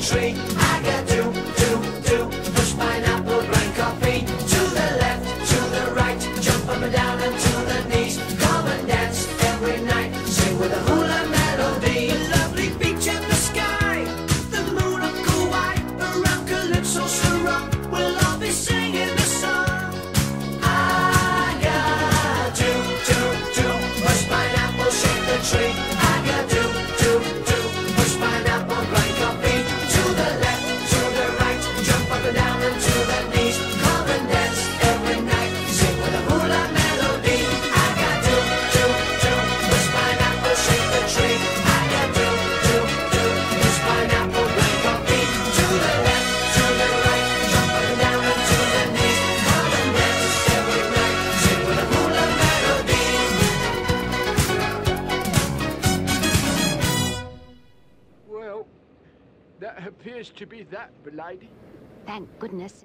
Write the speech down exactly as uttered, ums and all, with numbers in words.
tree. I got do, do, do, push pineapple, grind coffee. To the left, to the right, jump up and down and to the knees. Come and dance every night, sing with a hula melody. The lovely beach in the sky, the moon of Kauai, around Calypso Sarong, we'll all be singing the song. I got do, do, do, push pineapple, shake the tree. I got do, do, do, push pineapple, grind coffee. To the left, to the right, jump up and down and to the knees. Come and dance every night, sing with a hula melody. I got do, do, do, push pineapple, shake the tree. I got do, do, do, push pineapple, grind coffee. To the left, to the right, jump up and down and to the knees. Come and dance every night, sing with a hula melody. Well, that appears to be that, milady. Thank goodness.